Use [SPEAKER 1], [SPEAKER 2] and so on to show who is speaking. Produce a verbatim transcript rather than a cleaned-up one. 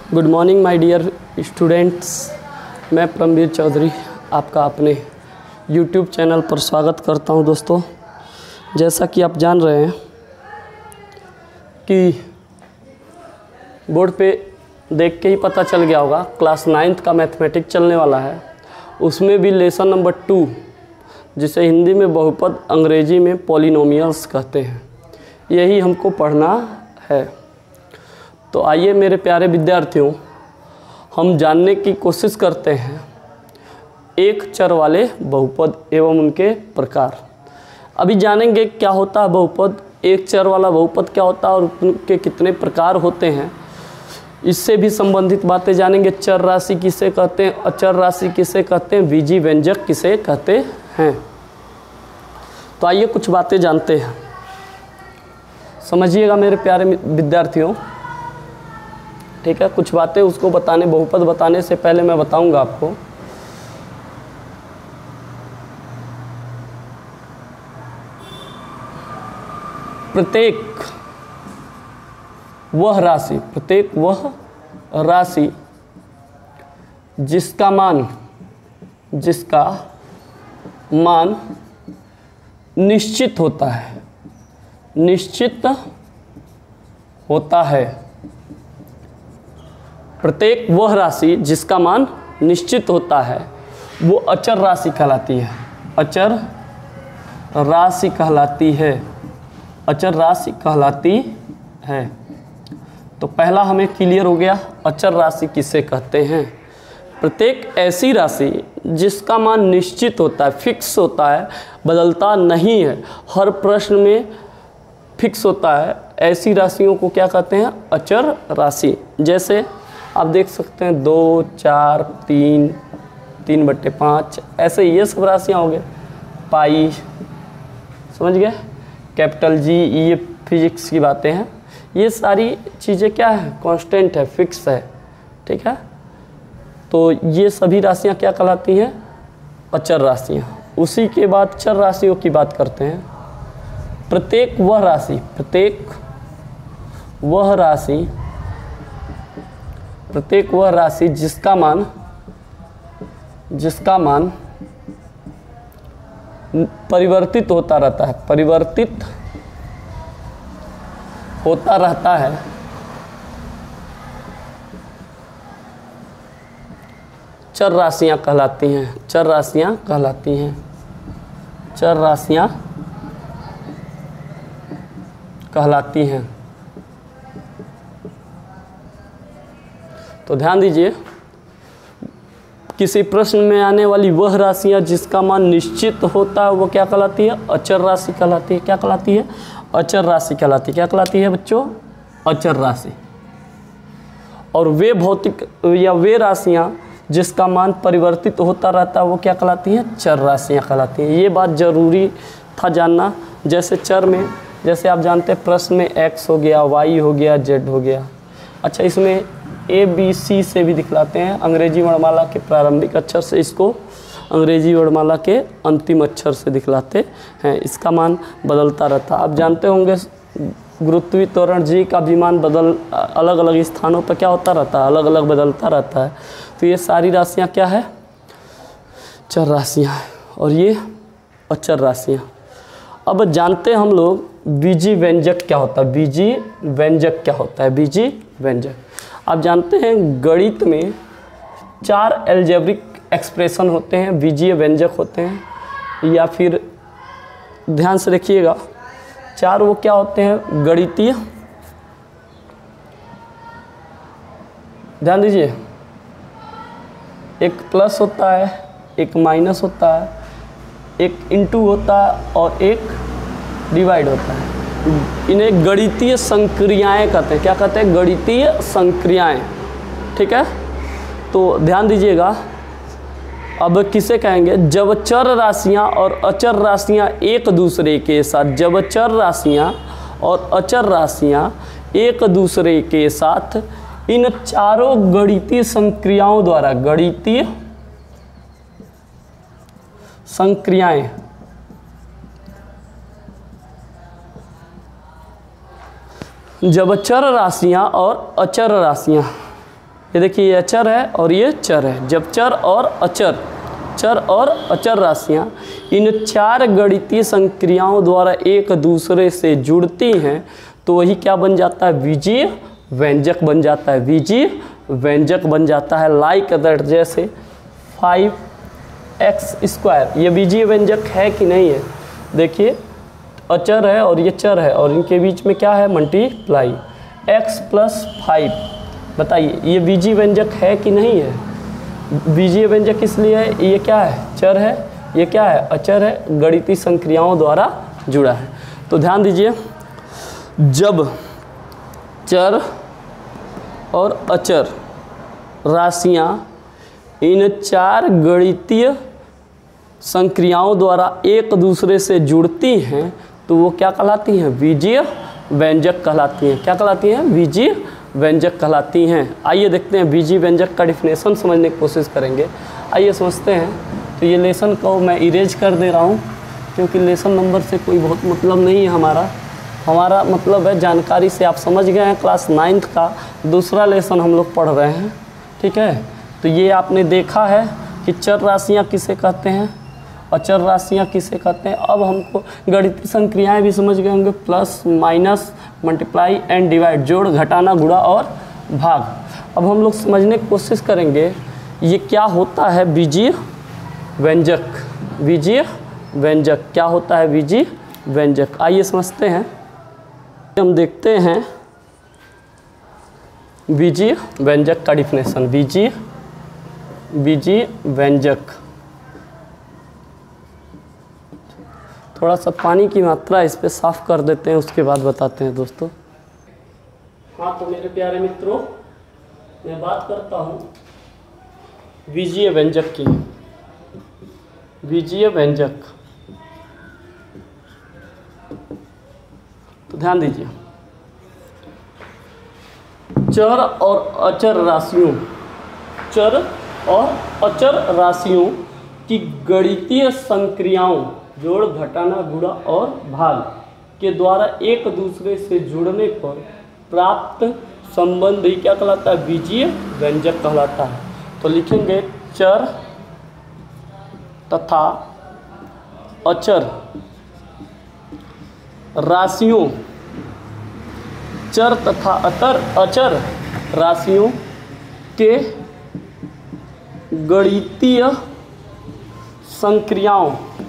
[SPEAKER 1] Good morning my dear students. मैं परमवीर चौधरी आपका अपने यूट्यूब चैनल पर स्वागत करता हूं। दोस्तों, जैसा कि आप जान रहे हैं कि बोर्ड पे देख के ही पता चल गया होगा, क्लास नाइन्थ का मैथमेटिक्स चलने वाला है। उसमें भी लेसन नंबर टू, जिसे हिंदी में बहुपद, अंग्रेजी में पॉलिनोमियल्स कहते हैं, यही हमको पढ़ना है। तो आइए मेरे प्यारे विद्यार्थियों, हम जानने की कोशिश करते हैं एक चर वाले बहुपद एवं उनके प्रकार। अभी जानेंगे क्या होता है बहुपद, एक चर वाला बहुपद क्या होता है और उनके कितने प्रकार होते हैं। इससे भी संबंधित बातें जानेंगे। चर राशि किसे कहते हैं, अचर राशि किसे कहते हैं, बीजी व्यंजक किसे कहते हैं। तो आइए कुछ बातें जानते हैं। समझिएगा मेरे प्यारे विद्यार्थियों, ठीक है। कुछ बातें उसको बताने, बहुपद बताने से पहले मैं बताऊंगा आपको। प्रत्येक वह राशि, प्रत्येक वह राशि जिसका मान जिसका मान निश्चित होता है, निश्चित होता है प्रत्येक वह राशि जिसका मान निश्चित होता है वो अचर राशि कहलाती है। अचर राशि कहलाती है अचर राशि कहलाती है। तो पहला हमें क्लियर हो गया, अचर राशि किसे कहते हैं। प्रत्येक ऐसी राशि जिसका मान निश्चित होता है, फिक्स होता है, बदलता नहीं है, हर प्रश्न में फिक्स होता है, ऐसी राशियों को क्या कहते हैं, अचर राशि। जैसे आप देख सकते हैं दो, चार, तीन, तीन बट्टे पाँच, ऐसे ये सब राशियाँ हो गए। पाई, समझ गए, कैपिटल जी, ये फिजिक्स की बातें हैं। ये सारी चीज़ें क्या है, कांस्टेंट है, फिक्स है, ठीक है। तो ये सभी राशियाँ क्या कहलाती हैं, अचर राशियाँ। उसी के बाद चर राशियों की बात करते हैं। प्रत्येक वह राशि प्रत्येक वह राशि प्रत्येक वह राशि जिसका मान जिसका मान परिवर्तित होता रहता है परिवर्तित होता रहता है चर राशियां कहलाती हैं चर राशियां कहलाती हैं चर राशियां कहलाती हैं। तो ध्यान दीजिए, किसी प्रश्न में आने वाली वह राशियां जिसका मान निश्चित होता है वो क्या कहलाती है, अचर राशि कहलाती है। क्या कहलाती है, अचर राशि कहलाती है। क्या कहलाती है बच्चों, अचर राशि। और वे भौतिक या वे राशियां जिसका मान परिवर्तित होता रहता है वो क्या कहलाती हैं, चर राशियां कहलाती हैं। ये बात जरूरी था जानना। जैसे चर में, जैसे आप जानते हैं प्रश्न में एक्स हो गया, वाई हो गया, जेड हो गया। अच्छा, इसमें ए बी सी से भी दिखलाते हैं। अंग्रेजी वर्णमाला के प्रारंभिक अक्षर से इसको अंग्रेजी वर्णमाला के अंतिम अक्षर से दिखलाते हैं। इसका मान बदलता रहता है। आप जानते होंगे गुरुत्वीय त्वरण जी का भी मान बदल अलग अलग स्थानों पर क्या होता रहता है, अलग अलग बदलता रहता है। तो ये सारी राशियाँ क्या है, चर राशियाँ हैं, और ये अचर राशियाँ। अब जानते हैं हम लोग बीजी व्यंजक क्या होता है। बीजी व्यंजक क्या होता है, बीजी व्यंजक। आप जानते हैं गणित में चार एल्जेब्रिक एक्सप्रेशन होते हैं, बीजीय व्यंजक होते हैं, या फिर ध्यान से देखिएगा, चार वो क्या होते हैं, गणितीय, ध्यान दीजिए, एक प्लस होता है, एक माइनस होता है, एक इंटू होता है और एक डिवाइड होता है। इन्हें गणितीय संक्रियाएं कहते हैं। क्या कहते हैं, गणितीय संक्रियाएं, ठीक है। तो ध्यान दीजिएगा, अब किसे कहेंगे, जब चर राशियां और अचर राशियां एक दूसरे के साथ जब चर राशियां और अचर राशियां एक दूसरे के साथ इन चारों गणितीय संक्रियाओं द्वारा गणितीय संक्रियाएं जब चर राशियां और अचर राशियां ये देखिए ये अचर है और ये चर है। जब चर और अचर चर और अचर राशियाँ इन चार गणितीय संक्रियाओं द्वारा एक दूसरे से जुड़ती हैं तो वही क्या बन जाता है, बीजीय व्यंजक बन जाता है, बीजीय व्यंजक बन जाता है। लाइक दैट, जैसे फाइव एक्स स्क्वायर, ये बीजीय व्यंजक है कि नहीं है? देखिए अचर है और ये चर है और इनके बीच में क्या है, मल्टीप्लाई। एक्स प्लस फाइव, बताइए ये बीजीय व्यंजक है कि नहीं है? बीजीय व्यंजक इसलिए है, ये क्या है, चर है, ये क्या है, अचर है, गणितीय संक्रियाओं द्वारा जुड़ा है। तो ध्यान दीजिए, जब चर और अचर राशियाँ इन चार गणितीय संक्रियाओं द्वारा एक दूसरे से जुड़ती हैं तो वो क्या कहलाती हैं, बीजीय व्यंजक कहलाती हैं। क्या कहलाती हैं, बीजीय व्यंजक कहलाती हैं। आइए देखते हैं बीजीय व्यंजक का डिफिनेशन समझने की कोशिश करेंगे। आइए समझते हैं। तो ये लेसन को मैं इरेज कर दे रहा हूँ क्योंकि लेसन नंबर से कोई बहुत मतलब नहीं है हमारा हमारा मतलब है जानकारी से। आप समझ गए हैं, क्लास नाइन्थ का दूसरा लेसन हम लोग पढ़ रहे हैं, ठीक है। तो ये आपने देखा है कि चर राशियाँ किसे कहते हैं, अचर राशियाँ किसे कहते हैं। अब हमको गणितीय संक्रियाएं भी समझ गए होंगे, plus minus multiply and divide, जोड़ घटाना गुणा और भाग। अब हम लोग समझने की कोशिश करेंगे ये क्या होता है बीजीय व्यंजक। बीजीय व्यंजक क्या होता है, बीजीय व्यंजक। आइए समझते हैं। हम देखते हैं बीजीय व्यंजक का डिफिनेशन। बीजीय बीजीय व्यंजक, थोड़ा सा पानी की मात्रा इस पे साफ कर देते हैं, उसके बाद बताते हैं दोस्तों। हाँ, तो मेरे प्यारे मित्रों, मैं बात करता हूँ बीजीय व्यंजक की। बीजीय व्यंजक, तो ध्यान दीजिए, चर और अचर राशियों चर और अचर राशियों की गणितीय संक्रियाओं, जोड़ घटाना गुणा और भाग के द्वारा एक दूसरे से जुड़ने पर प्राप्त संबंध ही क्या कहलाता है, बीजीय व्यंजक कहलाता है। तो लिखेंगे चर तथा अचर राशियों चर तथा अतर अचर राशियों के गणितीय संक्रियाओं